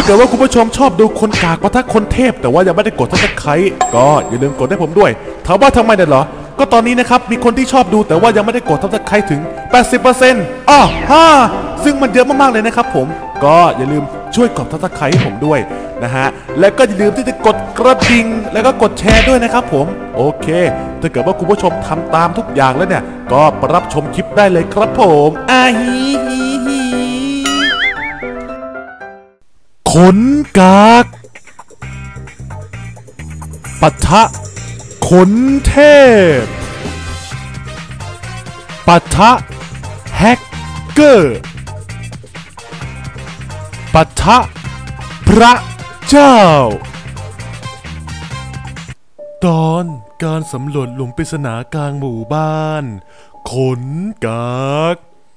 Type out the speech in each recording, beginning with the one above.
าเกิดว่าคุณผู้ชมชอบดูคนกากปะทะคนเทพแต่ว่ายังไม่ได้กดซับสไครต์ก็อย่าลืมกดให้ผมด้วยถามว่าทำไมเนี่ยเหรอก็ตอนนี้นะครับมีคนที่ชอบดูแต่ว่ายังไม่ได้กดซับสไครต์ถึง 80% อ้อซึ่งมันเยอะมากๆเลยนะครับผมก็อย่าลืมช่วยกดซับสไครต์ให้ผมด้วยนะฮะและก็อย่าลืมที่จะกดกระดิ่งแล้วก็กดแชร์ด้วยนะครับผมโอเคถ้าเกิดว่าคุณผู้ชมทำตามทุกอย่างแล้วเนี่ยก็รับชมคลิปได้เลยครับผมขนกากปะทะขนเทพปะทะแฮกเกอร์ปะทะพระเจ้าตอนการสำรวจหลุมปริศนากลางหมู่บ้านขนกาก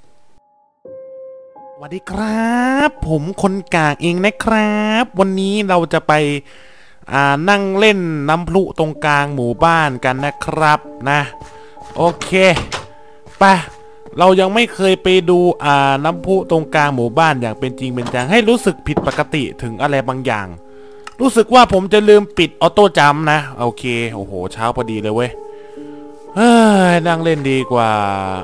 สวัสดีครับผมคนกากเองนะครับวันนี้เราจะไปนั่งเล่นน้ำพลุตรงกลางหมู่บ้านกันนะครับนะโอเคไปเรายังไม่เคยไปดูน้ำพุตรงกลางหมู่บ้านอย่างเป็นจริงเป็นจังให้รู้สึกผิดปกติถึงอะไรบางอย่างรู้สึกว่าผมจะลืมปิดออโต้จัมป์นะโอเคโอ้โหเช้าพอดีเลยเว้ยนั่งเล่นดีกว่า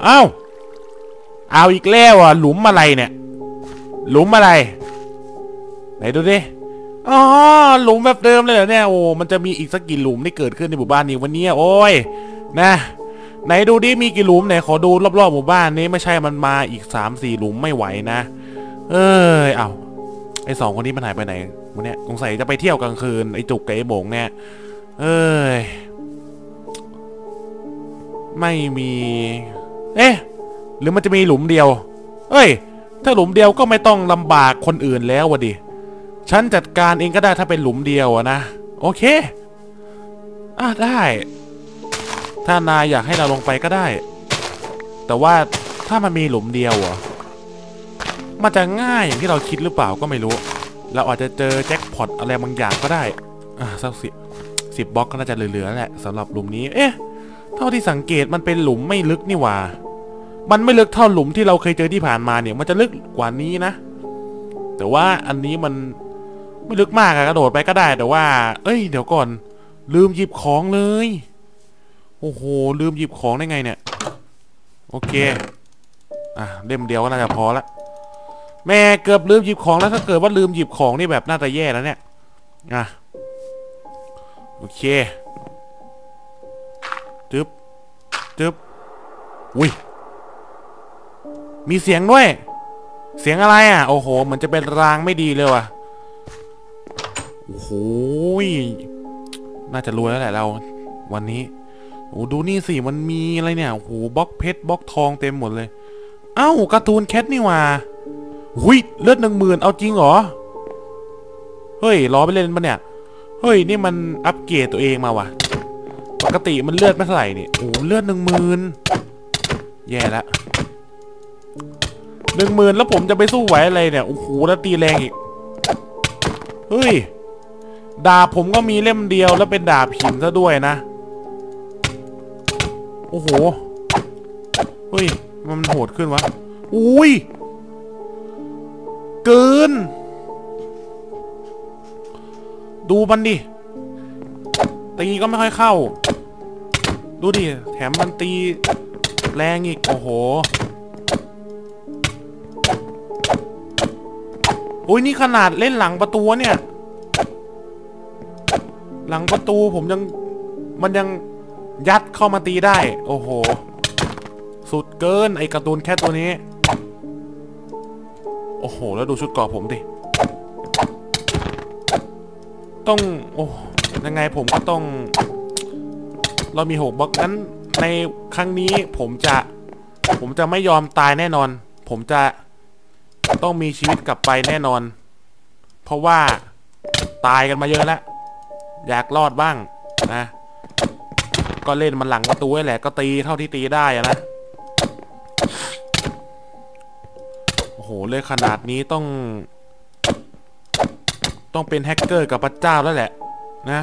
เอาอีกแล้วหลุมอะไรเนี่ยหลุมอะไรไหนดูดิอ๋อหลุมแบบเดิมเลยเหรอเนี่ยโอ้มันจะมีอีกสักกี่หลุมที่เกิดขึ้นในหมู่บ้านนี้วันนี้โอ้ยนะไหนดูดิมีกี่หลุมไหนขอดูรอบๆหมู่บ้านนี้ไม่ใช่มันมาอีก 3-4 หลุมไม่ไหวนะเอาไอ้2 คนนี้มันหายไปไหนวันนี้สงสัยจะไปเที่ยวกลางคืนไอ้จุกกับไอ้โบงเนี่ยไม่มีหรือมันจะมีหลุมเดียวถ้าหลุมเดียวก็ไม่ต้องลำบากคนอื่นแล้ววะดิฉันจัดการเองก็ได้ถ้าเป็นหลุมเดียวนะโอเคได้ถ้านายอยากให้เราลงไปก็ได้แต่ว่าถ้ามันมีหลุมเดียวมันจะง่ายอย่างที่เราคิดหรือเปล่าก็ไม่รู้เราอาจจะเจอแจ็คพอตอะไรบางอย่างก็ได้สัก10 บล็อกก็น่าจะเหลือๆแหละสำหรับหลุมนี้เท่าที่สังเกตมันเป็นหลุมไม่ลึกนี่หว่ามันไม่ลึกเท่าหลุมที่เราเคยเจอที่ผ่านมาเนี่ยมันจะลึกกว่านี้นะแต่ว่าอันนี้มันไม่ลึกมากกระโดดไปก็ได้แต่ว่าเดี๋ยวก่อนลืมหยิบของเลยโอ้โหลืมหยิบของได้ไงเนี่ยโอเคเล่มเดียวก็น่าจะพอละแม่เกือบลืมหยิบของแล้วถ้าเกิดว่าลืมหยิบของนี่แบบน่าจะแย่แล้วเนี่ยโอเคจึ๊บอุ้ยมีเสียงด้วยเสียงอะไรโอ้โหเหมือนจะเป็นรางไม่ดีเลยว่ะโอ้โหน่าจะรวยแล้วแหละเราวันนี้โอ้ดูนี่สิมันมีอะไรเนี่ยโอ้โหบล็อกเพชรบล็อกทองเต็มหมดเลยการ์ตูนแคทนี่ว่าเลือด 10,000เอาจริงเหรอล้อไปเล่นปะเนี่ยนี่มันอัปเกรดตัวเองมาว่ะปกติมันเลือดไม่เท่าไหร่นี่โอ้เลือด 10,000แย่ละ10,000แล้วผมจะไปสู้ไหวอะไรเนี่ยโอ้โหแล้วตีแรงอีกดาบผมก็มีเล่มเดียวแล้วเป็นดาบหินซะด้วยนะโอ้โหมันโหดขึ้นวะเกินดูมันดิตีก็ไม่ค่อยเข้าดูดิแถมมันตีแรงอีกโอ้โหนี่ขนาดเล่นหลังประตูเนี่ยหลังประตูมันยังยัดเข้ามาตีได้โอ้โหสุดเกินไอ้การ์ตูนแค่ตัวนี้โอ้โหแล้วดูชุดเกราะผมดิต้องยังไงผมก็ต้องเรามี6 บล็อกนั้นในครั้งนี้ผมจะไม่ยอมตายแน่นอนผมจะต้องมีชีวิตกลับไปแน่นอนเพราะว่าตายกันมาเยอะแล้วอยากรอดบ้างนะก็เล่นมันหลังประตูแหละก็ตีเท่าที่ตีได้นะโอ้โหเลยขนาดนี้ต้องเป็นแฮกเกอร์กับพระเจ้าแล้วแหละนะ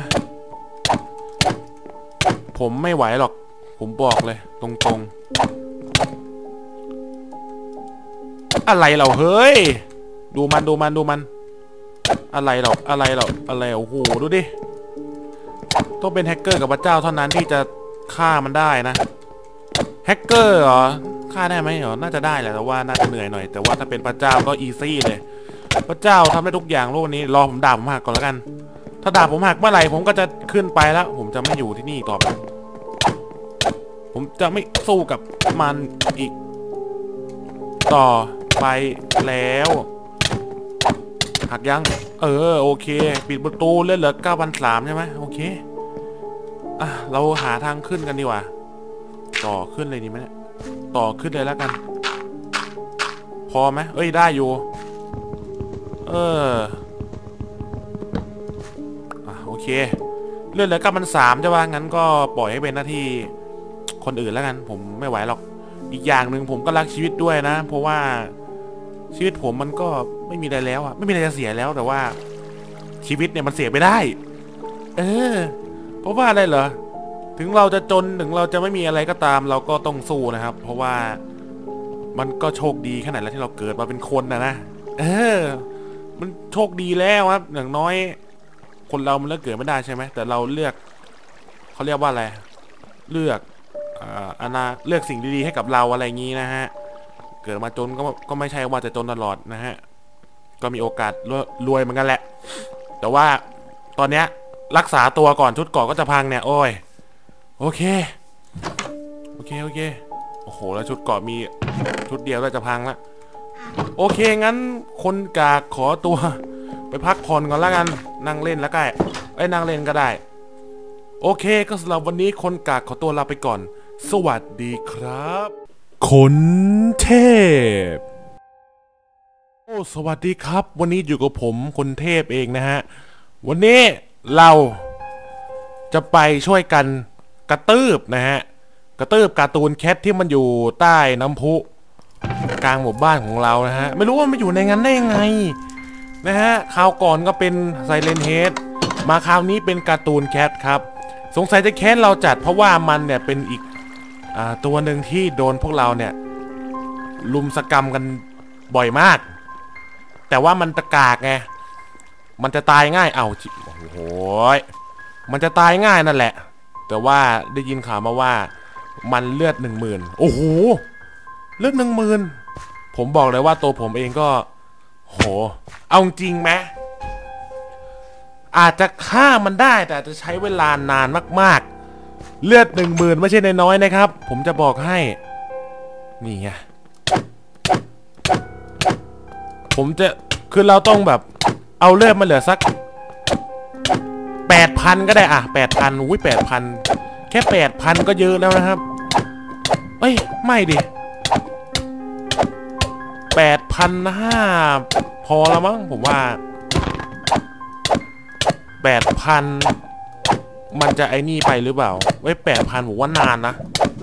ผมไม่ไหวหรอกผมบอกเลยตรงๆอะไรเราดูมันอะไรหรอกอะไรโอ้โหดูดิต้องเป็นแฮกเกอร์กับพระเจ้าเท่านั้นที่จะฆ่ามันได้นะแฮกเกอร์เหรอฆ่าได้ไหมเหรอน่าจะได้แหละแต่ว่าน่าจะเหนื่อยหน่อยแต่ว่าถ้าเป็นพระเจ้าก็อีซี่เลยพระเจ้าทำได้ทุกอย่างโลกนี้รอผมดาบผมหักก่อนแล้วกันถ้าดาบผมหักเมื่อไหร่ผมก็จะขึ้นไปแล้วผมจะไม่อยู่ที่นี่ต่อไปผมจะไม่สู้กับมันอีกต่อไปแล้วหักยังโอเคปิดประตูเล่นเหลือ9,300ใช่ไหมโอเคเราหาทางขึ้นกันดีกว่าต่อขึ้นเลยดีไหมเนี่ยต่อขึ้นเลยแล้วกันพอไหมได้อยู่โอเคเลื่อนเหลือ9,300ใช่ป่ะงั้นก็ปล่อยให้เป็นหน้าที่คนอื่นแล้วกันผมไม่ไหวหรอกอีกอย่างหนึ่งผมก็รักชีวิตด้วยนะเพราะว่าชีวิตผมมันก็ไม่มีอะไรแล้วไม่มีอะไรจะเสียแล้วแต่ว่าชีวิตเนี่ยมันเสียไม่ได้เพราะว่าอะไรเหรอถึงเราจะจนถึงเราจะไม่มีอะไรก็ตามเราก็ต้องสู้นะครับเพราะว่ามันก็โชคดีขนาดแล้วที่เราเกิดมาเป็นคนนะมันโชคดีแล้วครับอย่างน้อยคนเรามันเลือกเกิดไม่ได้ใช่ไหมแต่เราเลือกเขาเรียกว่าอะไรเลือกเลือกสิ่งดีๆให้กับเราอะไรงี้นะฮะเกิดมาจนก็ไม่ใช่ว่าจะจนตลอดนะฮะก็มีโอกาสรวยเหมือนกันแหละแต่ว่าตอนเนี้ยรักษาตัวก่อนชุดเกราะก็จะพังเนี่ยโอ้ยโอเคโอ้โหแล้วชุดเกราะมีชุดเดียวก็จะพังละโอเคงั้นคนกากขอตัวไปพักผ่อนก่อนแล้วกันนั่งเล่นแล้วก็นั่งเล่นก็ได้โอเคก็สำหรับวันนี้คนกากขอตัวลาไปก่อนสวัสดีครับคนเทพสวัสดีครับวันนี้อยู่กับผมคนเทพเองนะฮะวันนี้เราจะไปช่วยกันกระตืบนะฮะกระตืบการ์ตูนแคทที่มันอยู่ใต้น้ำพุกลางหมู่บ้านของเรานะฮะไม่รู้ว่ามันอยู่ในงั้นได้ยังไงนะฮะคราวก่อนก็เป็นไซเลนเฮดมาคราวนี้เป็นการ์ตูนแคทครับสงสัยจะแค้นเราจัดเพราะว่ามันเนี่ยเป็นอีกตัวหนึ่งที่โดนพวกเราเนี่ยลุมสกรรมกันบ่อยมากแต่ว่ามันตะกากไงมันจะตายง่ายโอ้โหมันจะตายง่ายนั่นแหละแต่ว่าได้ยินข่าวมาว่ามันเลือด 10,000โอ้โหเลือด 10,000ผมบอกเลยว่าตัวผมเองก็โหเอาจริงไหมอาจจะฆ่ามันได้แต่จะใช้เวลานานมากๆเลือด 10,000ไม่ใช่น้อยๆนะครับผมจะบอกให้นี่ไงผมจะคือเราต้องแบบเอาเลือดมาเหลือสัก 8,000ก็ได้8,000อุ้ย 8,000แค่ 8,000ก็เยอะแล้วนะครับไม่ดิ 8,500พอแล้วมั้งผมว่า 8,000มันจะไอ้นี่ไปหรือเปล่า8,000ผมว่านานนะ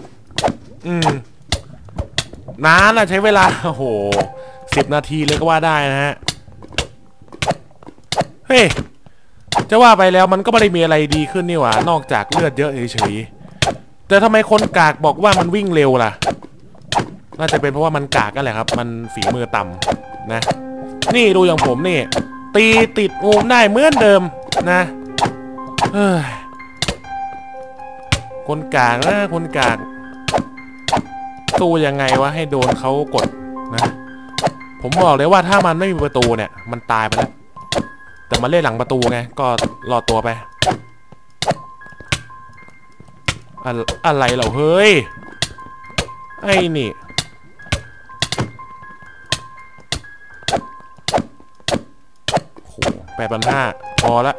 นานนะใช้เวลาโอ้โห10 นาทีเลยก็ว่าได้นะฮะเฮ้ยจะว่าไปแล้วมันก็ไม่ได้มีอะไรดีขึ้นนี่หว่านอกจากเลือดเยอะเฉยๆแต่ทำไมคนกากบอกว่ามันวิ่งเร็วล่ะน่าจะเป็นเพราะว่ามันกากกันแหละครับมันฝีมือต่ำนะนี่ดูอย่างผมนี่ตีติดงูได้เหมือนเดิมนะคนกากนะคนกากสู้ยังไงวะให้โดนเขากดนะผมบอกเลยว่าถ้ามันไม่มีประตูเนี่ยมันตายไปแล้วแต่มาเล่นหลังประตูไงก็รอตัวไปอะไรเหรอเฮ้ยไอ้นี่โห8,500พอละ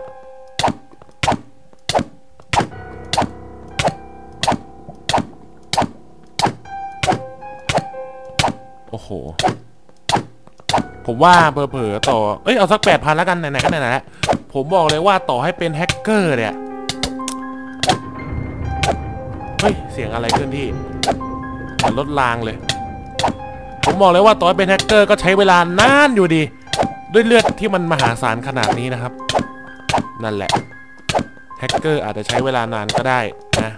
โอ้โหผมว่าเผลอๆต่อเอาสัก 8,000แล้วกันไหนๆก็ไหนๆแล้วผมบอกเลยว่าต่อให้เป็นแฮกเกอร์เนี่ยเสียงอะไรขึ้นที่มันลดรางเลยผมบอกเลยว่าต่อให้เป็นแฮกเกอร์ก็ใช้เวลานานอยู่ดีด้วยเลือดที่มันมหาศาลขนาดนี้นะครับนั่นแหละแฮกเกอร์อาจจะใช้เวลานานก็ได้นะ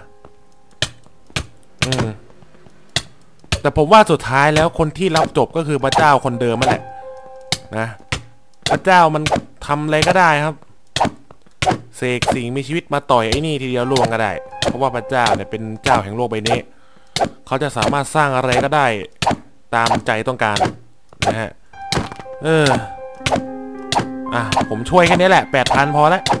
แต่ผมว่าสุดท้ายแล้วคนที่รับจบก็คือพระเจ้าคนเดิมนั่นแหละนะพระเจ้ามันทำอะไรก็ได้ครับเสกสิ่งมีชีวิตมาต่อยไอ้นี่ทีเดียวล่วงก็ได้เพราะว่าพระเจ้าเนี่ยเป็นเจ้าแห่งโลกใบนี้เขาจะสามารถสร้างอะไรก็ได้ตามใจต้องการนะฮะผมช่วยแค่นี้แหละ 8,000 พอแล้ว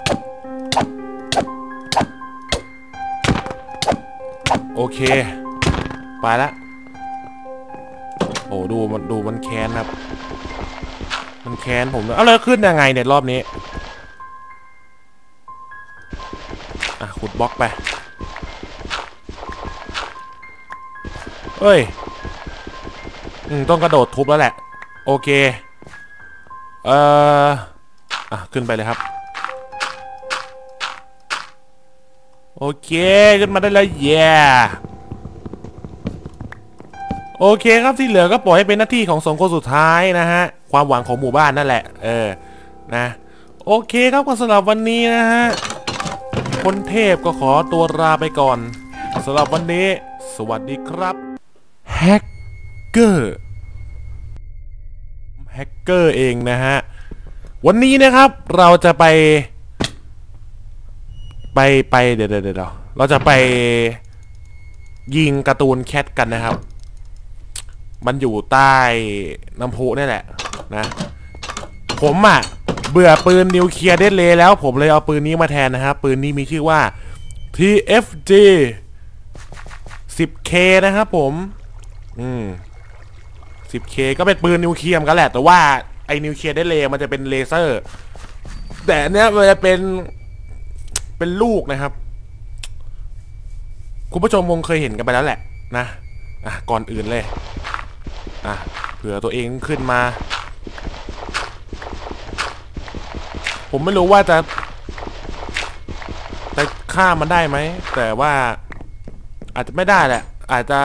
โอเคไปละโอ้ดูมันแค้นครับมันแค้นผมเอาเลยขึ้นยังไงเนี่ยรอบนี้ขุดบล็อกไปเอ้ยต้องกระโดดทุบแล้วแหละโอเคขึ้นไปเลยครับโอเคขึ้นมาได้แล้วแย่โอเคครับที่เหลือก็ปล่อยให้เป็นหน้าที่ของ2 คนสุดท้ายนะฮะความหวังของหมู่บ้านนั่นแหละนะโอเคครับก็สำหรับวันนี้นะฮะคนเทพก็ขอตัวลาไปก่อนสำหรับวันนี้สวัสดีครับแฮกเกอร์เองนะฮะวันนี้นะครับเราจะไปเดี๋ยวเราจะไปยิงการ์ตูนแคทกันนะครับมันอยู่ใต้น้ำพุนี่แหละนะผมเบื่อปืนนิวเคลียร์เดดเลย์แล้วผมเลยเอาปืนนี้มาแทนนะครับปืนนี้มีชื่อว่า TFG 10K นะครับผม10K ก็เป็นปืนนิวเคลียร์กันแหละแต่ว่าไอ้นิวเคลียร์เดดเลย์มันจะเป็นเลเซอร์แต่เนี้ยมันจะเป็นลูกนะครับคุณผู้ชมคงเคยเห็นกันไปแล้วแหละนะก่อนอื่นเลยเผื่อตัวเองขึ้นมาผมไม่รู้ว่าจะฆ่ามันได้ไหมแต่ว่าอาจจะไม่ได้แหละอาจจะ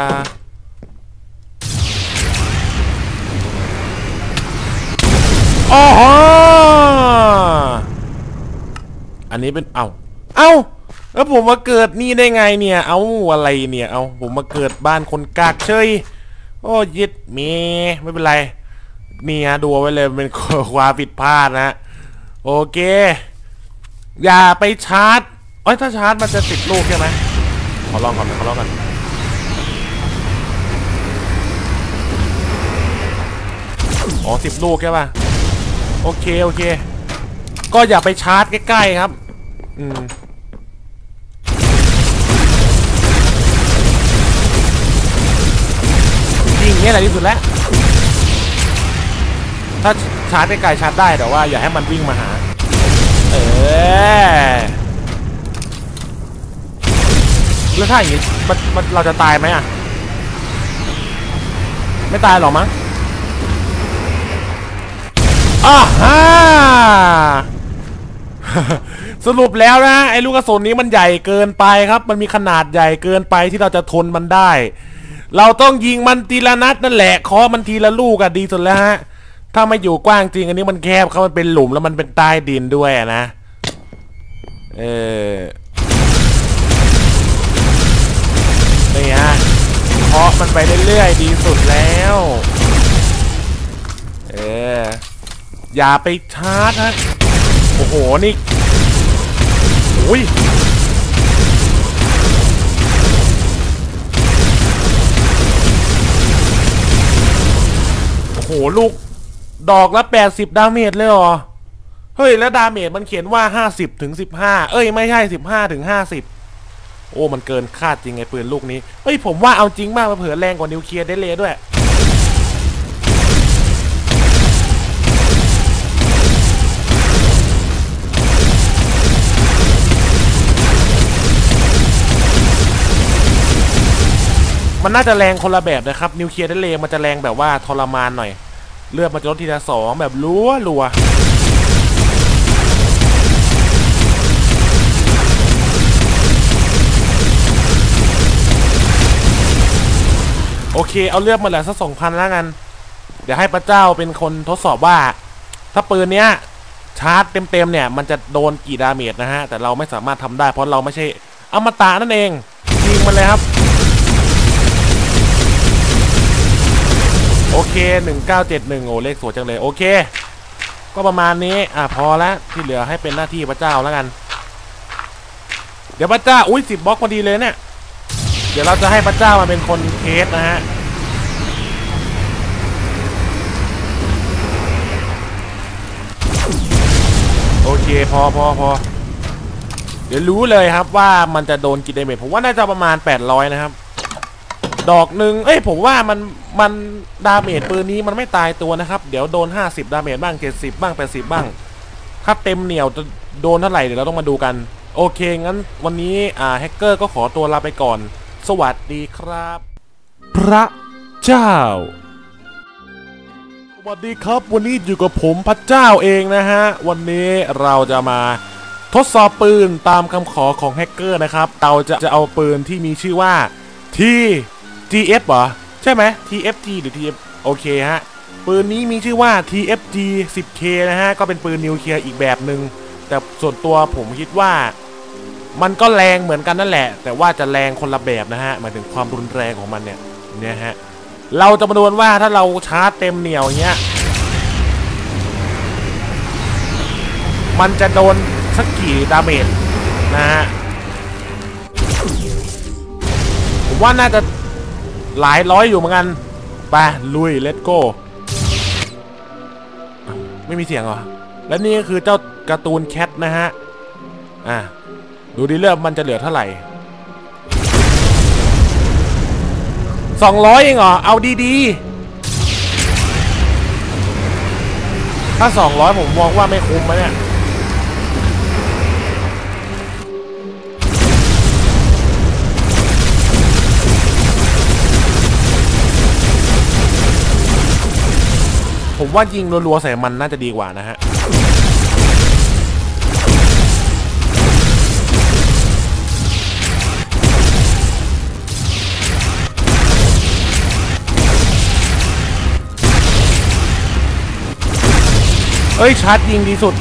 อ๋ออันนี้เป็นแล้วผมมาเกิดนี่ได้ไงเนี่ยอะไรเนี่ยผมมาเกิดบ้านคนกากเฉยโอ้ยึดไม่เป็นไรนี่ฮะดูไว้เลยเป็นความผิดพลาดนะโอเคอย่าไปชาร์จถ้าชาร์จมันจะติดลูกใช่ไหมขอลองก่อน10 ลูกใช่ป่ะโอเคก็อย่าไปชาร์จใกล้ๆครับยิงเนี่ยแหละที่สุดแล้วถ้าชาร์จไกลๆชาร์จได้แต่ว่าอย่าให้มันวิ่งมาหาแล้วถ้าอย่างนี้มันเราจะตายไหมไม่ตายหรอมั้งสรุปแล้วนะไอ้ลูกกระสุนนี้มันใหญ่เกินไปครับมันมีขนาดใหญ่เกินไปที่เราจะทนมันได้เราต้องยิงมันทีละนัดนั่นแหละเคาะมันทีละลูกดีสุดแล้วฮะถ้าไม่อยู่กว้างจริงอันนี้มันแคบเขามันเป็นหลุมแล้วมันเป็นใต้ดินด้วยนะนี่ฮะเคาะมันไปเรื่อยๆดีสุดแล้วอย่าไปชาร์จฮะโอ้โหนี่อุ้ยโอ้โหลูกดอกละ80 ดาเมจเลยเหรอเฮ้ยแล้วดาเมจมันเขียนว่า50 ถึง 15ไม่ใช่15 ถึง 50โอ้มันเกินคาดจริงไอ้ปืนลูกนี้เฮ้ยผมว่าเอาจริงมากเผื่อแรงกว่านิวเคลียร์เดดเลย์ด้วยมันน่าจะแรงคนละแบบนะครับนิวเคลียร์เดดเลย์มันจะแรงแบบว่าทรมานหน่อยเลือดมันจะลดทีละ2แบบรัวโอเคเอาเลือดมาแหละสัก 2,000 แล้วกันเดี๋ยวให้พระเจ้าเป็นคนทดสอบว่าถ้าปืนเนี้ยชาร์จเต็มเนี่ยมันจะโดนกี่ดาเมจนะฮะแต่เราไม่สามารถทำได้เพราะเราไม่ใช่อมตะนั่นเองยิงมันเลยครับโอเค1971โอ้เลขสวยจังเลยโอเคก็ประมาณนี้พอแล้วที่เหลือให้เป็นหน้าที่พระเจ้าแล้วกันเดี๋ยวพระเจ้าอุ้ย10 บล็อกพอดีเลยเนี่ยเดี๋ยวเราจะให้พระเจ้ามาเป็นคนเทสนะฮะโอเคพอเดี๋ยวรู้เลยครับว่ามันจะโดนกี่ดาเมจผมว่าน่าจะประมาณ800นะครับดอกหนึ่งผมว่ามันดาเมจปืนนี้มันไม่ตายตัวนะครับเดี๋ยวโดน50ดาเมจบ้าง70บ้าง80บ้างถ้าเต็มเหนียวจะโดนเท่าไหร่เดี๋ยวเราต้องมาดูกันโอเคงั้นวันนี้แฮกเกอร์ก็ขอตัวลาไปก่อนสวัสดีครับพระเจ้าสวัสดีครับวันนี้อยู่กับผมพระเจ้าเองนะฮะวันนี้เราจะมาทดสอบปืนตามคำขอของแฮกเกอร์นะครับเราจะเอาปืนที่มีชื่อว่า TGF เหรอใช่ไหม TFG หรือ TF โอเคฮะปืนนี้มีชื่อว่า TFG 10K นะฮะก็เป็นปืนนิวเคลียร์อีกแบบหนึ่งแต่ส่วนตัวผมคิดว่ามันก็แรงเหมือนกันนั่นแหละแต่ว่าจะแรงคนละแบบนะฮะหมายถึงความรุนแรงของมันเนี่ยฮะเราจะมาดูว่าถ้าเราชาร์จเต็มเหนียวอย่างเงี้ยมันจะโดนสักกี่ดาเมจนะฮะผมว่าน่าจะหลายร้อยอยู่เหมือนกันไปลุยเลตโก้ไม่มีเสียงเหรอและนี่ก็คือเจ้าการ์ตูนแคทนะฮะดูดิเลือดมันจะเหลือเท่าไหร่200เองเหรอเอาดีๆถ้า200ผมมองว่าไม่คุ้มนะเนี่ยผมว่ายิงรัวๆใส่มันน่าจะดีกว่านะฮะชาร์จยิงดีสุด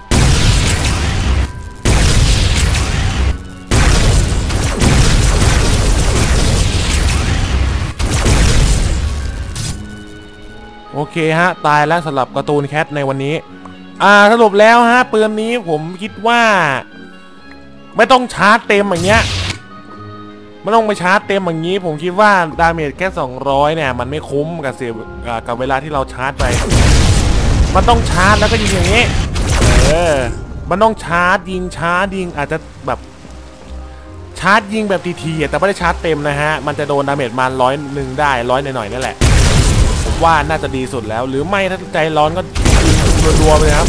โอเคฮะตายแล้วสำหรับการ์ตูนแคทในวันนี้สรุปแล้วฮะปืนนี้ผมคิดว่าไม่ต้องชาร์จเต็มอย่างเงี้ยไม่ต้องไปชาร์จเต็มอย่างนี้ผมคิดว่าดาเมจแค่200เนี่ยมันไม่คุ้มกับเสียกับเวลาที่เราชาร์จไปมันต้องชาร์จแล้วก็ยิงอย่างนี้มันต้องชาร์จยิงอาจจะแบบชาร์จยิงแบบทีๆแต่ไม่ได้ชาร์จเต็มนะฮะมันจะโดนดาเมจมา100ได้100หน่อยๆนั่นแหละผมว่าน่าจะดีสุดแล้วหรือไม่ถ้าใจร้อนก็ยิงรัวๆไปครับ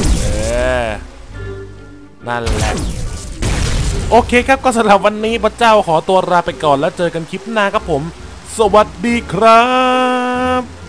นั่นแหละโอเคครับก็สำหรับวันนี้พระเจ้าขอตัวลาไปก่อนแล้วเจอกันคลิปหน้าครับผมสวัสดีครับ